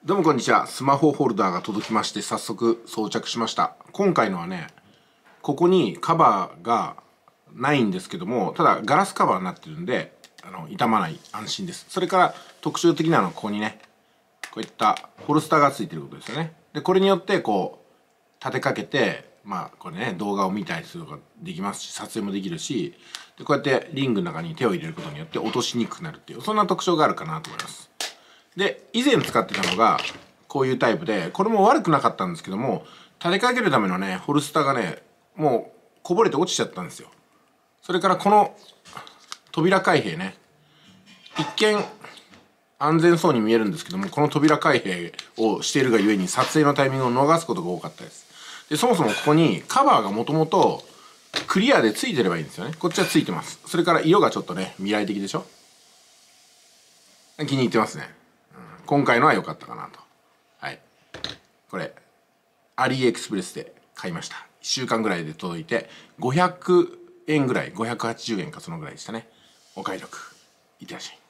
どうもこんにちは。スマホホルダーが届きまして早速装着しました。今回のはね、ここにカバーがないんですけども、ただガラスカバーになってるんで傷まない、安心です。それから特徴的なのはここにね、こういったホルスターがついてることですよね。でこれによってこう立てかけてこれね、動画を見たりすることができますし、撮影もできるし、でこうやってリングの中に手を入れることによって落としにくくなるっていう、そんな特徴があるかなと思います。で以前使ってたのがこういうタイプで、これも悪くなかったんですけども、立てかけるためのねホルスターがね、もうこぼれて落ちちゃったんですよ。それからこの扉開閉ね、一見安全そうに見えるんですけども、この扉開閉をしているがゆえに撮影のタイミングを逃すことが多かったです。でそもそもここにカバーがもともとクリアでついてればいいんですよね。こっちはついてます。それから色がちょっとね未来的でしょ。気に入ってますね。今回のは良かったかなと。はい。これ、アリエクスプレスで買いました。1週間ぐらいで届いて、500円ぐらい、580円かそのぐらいでしたね。お買い得。いってらっしゃい。